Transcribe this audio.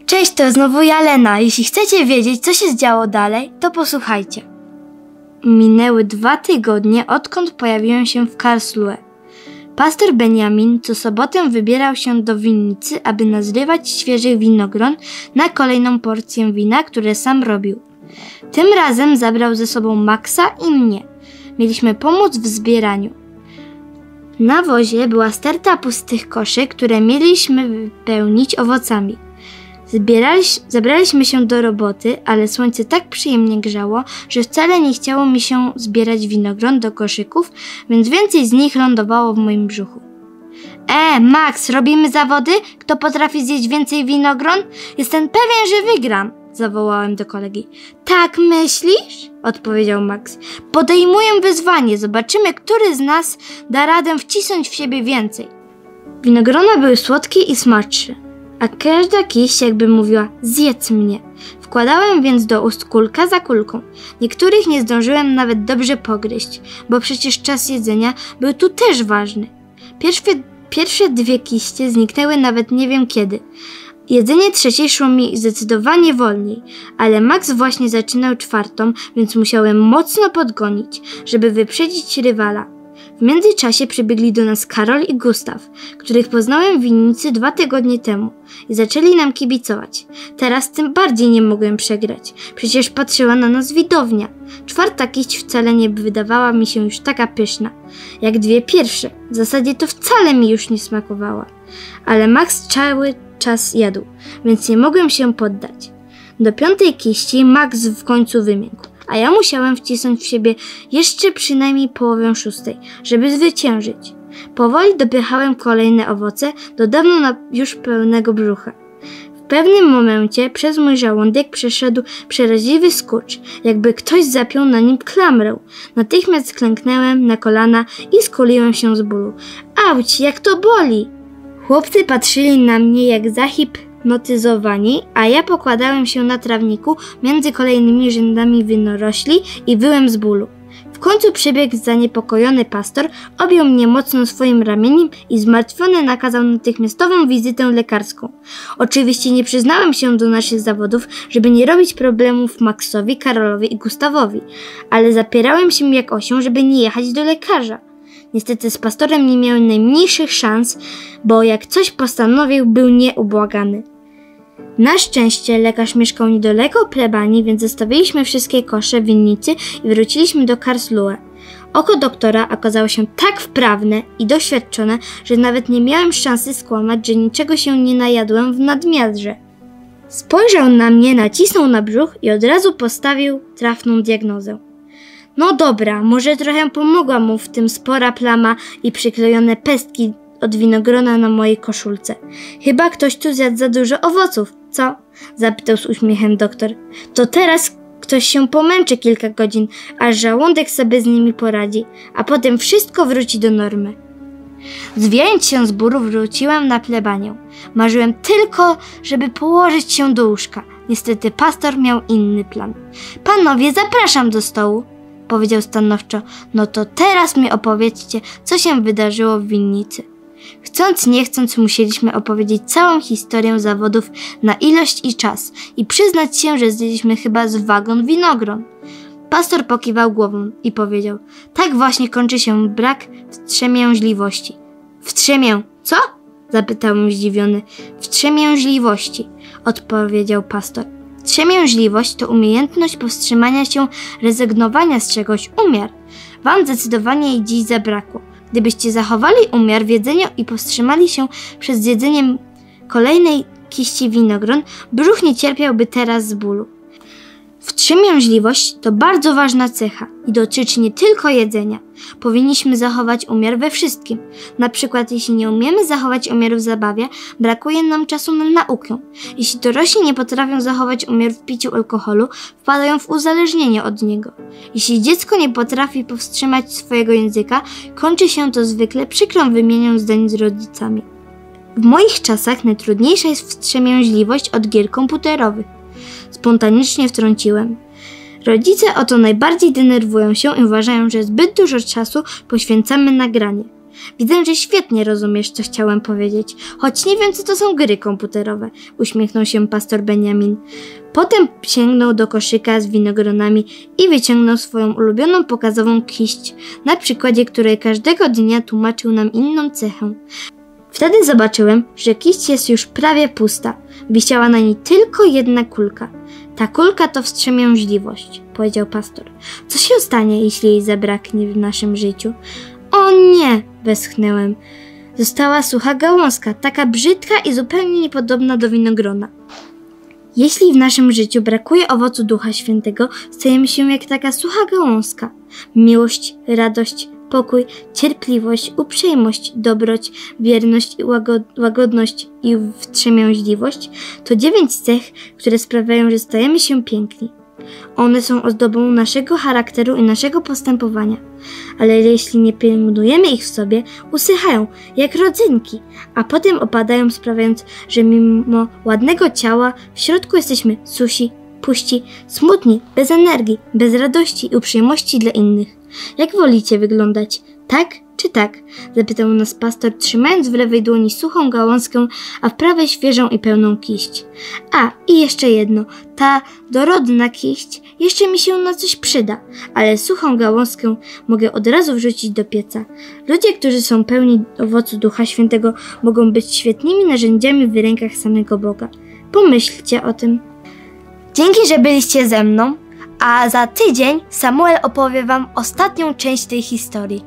Cześć, to znowu ja, Lena. Jeśli chcecie wiedzieć, co się działo dalej, to posłuchajcie. Minęły 2 tygodnie, odkąd pojawiłem się w Karlsruhe. Pastor Benjamin co sobotę wybierał się do winnicy, aby nazrywać świeżych winogron na kolejną porcję wina, które sam robił. Tym razem zabrał ze sobą Maxa i mnie. Mieliśmy pomóc w zbieraniu. Na wozie była sterta pustych koszy, które mieliśmy wypełnić owocami. Zabraliśmy się do roboty, ale słońce tak przyjemnie grzało, że wcale nie chciało mi się zbierać winogron do koszyków, więc więcej z nich lądowało w moim brzuchu. Max, robimy zawody? Kto potrafi zjeść więcej winogron? Jestem pewien, że wygram, zawołałem do kolegi. Tak myślisz? Odpowiedział Max. Podejmuję wyzwanie, zobaczymy, który z nas da radę wcisnąć w siebie więcej. Winogrona były słodkie i smaczne, a każda kiść jakby mówiła: zjedz mnie. Wkładałem więc do ust kulka za kulką. Niektórych nie zdążyłem nawet dobrze pogryźć, bo przecież czas jedzenia był tu też ważny. Pierwsze 2 kiście zniknęły nawet nie wiem kiedy. Jedzenie trzeciej szło mi zdecydowanie wolniej, ale Max właśnie zaczynał 4, więc musiałem mocno podgonić, żeby wyprzedzić rywala. W międzyczasie przybiegli do nas Karol i Gustaw, których poznałem w winnicy 2 tygodnie temu i zaczęli nam kibicować. Teraz tym bardziej nie mogłem przegrać, przecież patrzyła na nas widownia. 4. kiść wcale nie wydawała mi się już taka pyszna, jak 2 pierwsze. W zasadzie to wcale mi już nie smakowała. Ale Max cały czas jadł, więc nie mogłem się poddać. Do 5. kiści Max w końcu wymiękł, a ja musiałem wcisnąć w siebie jeszcze przynajmniej połowę 6, żeby zwyciężyć. Powoli dopychałem kolejne owoce do dawno już pełnego brzucha. W pewnym momencie przez mój żołądek przeszedł przeraźliwy skurcz, jakby ktoś zapiął na nim klamrę. Natychmiast klęknąłem na kolana i skuliłem się z bólu. Auć, jak to boli! Chłopcy patrzyli na mnie jak zahipnotyzowani, a ja pokładałem się na trawniku między kolejnymi rzędami winorośli i wyłem z bólu. W końcu przybiegł zaniepokojony pastor, objął mnie mocno swoim ramieniem i zmartwiony nakazał natychmiastową wizytę lekarską. Oczywiście nie przyznałem się do naszych zawodów, żeby nie robić problemów Maxowi, Karolowi i Gustawowi, ale zapierałem się jak osioł, żeby nie jechać do lekarza. Niestety z pastorem nie miałem najmniejszych szans, bo jak coś postanowił, był nieubłagany. Na szczęście lekarz mieszkał niedaleko plebanii, więc zostawiliśmy wszystkie kosze w winnicy i wróciliśmy do Karlsruhe. Oko doktora okazało się tak wprawne i doświadczone, że nawet nie miałem szansy skłamać, że niczego się nie najadłem w nadmiarze. Spojrzał na mnie, nacisnął na brzuch i od razu postawił trafną diagnozę. No dobra, może trochę pomogła mu w tym spora plama i przyklejone pestki od winogrona na mojej koszulce. Chyba ktoś tu zjadł za dużo owoców, co? Zapytał z uśmiechem doktor. To teraz ktoś się pomęczy kilka godzin, aż żołądek sobie z nimi poradzi, a potem wszystko wróci do normy. Zwijając się z bólu, wróciłem na plebanię. Marzyłem tylko, żeby położyć się do łóżka. Niestety pastor miał inny plan. Panowie, zapraszam do stołu, powiedział stanowczo. No to teraz mi opowiedzcie, co się wydarzyło w winnicy. Chcąc nie chcąc musieliśmy opowiedzieć całą historię zawodów na ilość i czas i przyznać się, że zjedliśmy chyba z wagon winogron. Pastor pokiwał głową i powiedział: tak właśnie kończy się brak wstrzemięźliwości. Co? Zapytałem zdziwiony. Wstrzemięźliwości, odpowiedział pastor. Wstrzemięźliwość to umiejętność powstrzymania się, rezygnowania z czegoś, umiar. Wam zdecydowanie jej dziś zabrakło. Gdybyście zachowali umiar w jedzeniu i powstrzymali się przed zjedzeniem kolejnej kiści winogron, brzuch nie cierpiałby teraz z bólu. Wstrzemięźliwość to bardzo ważna cecha i dotyczy nie tylko jedzenia. Powinniśmy zachować umiar we wszystkim. Na przykład jeśli nie umiemy zachować umiaru w zabawie, brakuje nam czasu na naukę. Jeśli dorośli nie potrafią zachować umiar w piciu alkoholu, wpadają w uzależnienie od niego. Jeśli dziecko nie potrafi powstrzymać swojego języka, kończy się to zwykle przykrą wymianą zdań z rodzicami. W moich czasach najtrudniejsza jest wstrzemięźliwość od gier komputerowych. Spontanicznie wtrąciłem. Rodzice o to najbardziej denerwują się i uważają, że zbyt dużo czasu poświęcamy na granie. Widzę, że świetnie rozumiesz, co chciałem powiedzieć, choć nie wiem, co to są gry komputerowe, uśmiechnął się pastor Benjamin. Potem sięgnął do koszyka z winogronami i wyciągnął swoją ulubioną pokazową kiść, na przykładzie której każdego dnia tłumaczył nam inną cechę. Wtedy zobaczyłem, że kiść jest już prawie pusta. Wisiała na niej tylko jedna kulka. Ta kulka to wstrzemięźliwość, powiedział pastor. Co się stanie, jeśli jej zabraknie w naszym życiu? O nie, westchnęłem. Została sucha gałązka, taka brzydka i zupełnie niepodobna do winogrona. Jeśli w naszym życiu brakuje owocu Ducha Świętego, stajemy się jak taka sucha gałązka. Miłość, radość, pokój, cierpliwość, uprzejmość, dobroć, wierność, łagodność i wstrzemięźliwość to 9 cech, które sprawiają, że stajemy się piękni. One są ozdobą naszego charakteru i naszego postępowania. Ale jeśli nie pielęgnujemy ich w sobie, usychają jak rodzynki, a potem opadają, sprawiając, że mimo ładnego ciała w środku jesteśmy susi, puści, smutni, bez energii, bez radości i uprzejmości dla innych. Jak wolicie wyglądać? Tak czy tak? Zapytał nas pastor, trzymając w lewej dłoni suchą gałązkę, a w prawej świeżą i pełną kiść. A, i jeszcze jedno. Ta dorodna kiść jeszcze mi się na coś przyda, ale suchą gałązkę mogę od razu wrzucić do pieca. Ludzie, którzy są pełni owocu Ducha Świętego, mogą być świetnymi narzędziami w rękach samego Boga. Pomyślcie o tym. Dzięki, że byliście ze mną, a za tydzień Samuel opowie wam ostatnią część tej historii.